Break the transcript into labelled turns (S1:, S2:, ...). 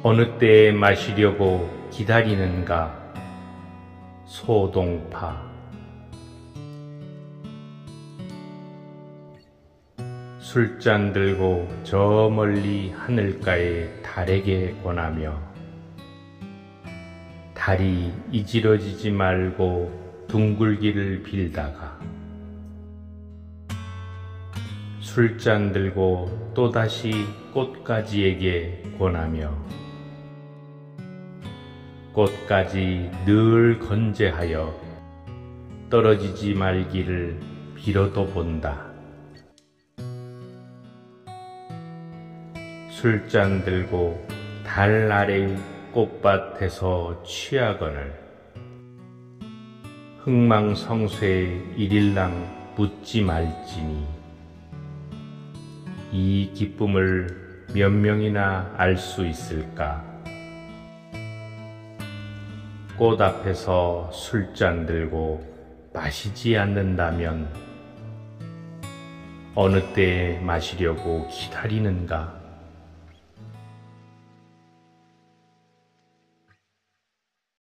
S1: 어느 때에 마시려고 기다리는가 소동파. 술잔 들고 저 멀리 하늘가의 달에게 권하며 달이 이지러지지 말고 둥글기를 빌다가 술잔 들고 또다시 꽃가지에게 권하며 꽃가지 늘 건재하여 떨어지지 말기를 빌어도 본다. 술잔 들고 달 아래의 꽃밭에서 취하거늘 흥망성쇠에 일일랑 묻지 말지니 이 기쁨을 몇 명이나 알 수 있을까? 꽃 앞에서 술잔 들고 마시지 않는다면 어느 때에 마시려고 기다리는가?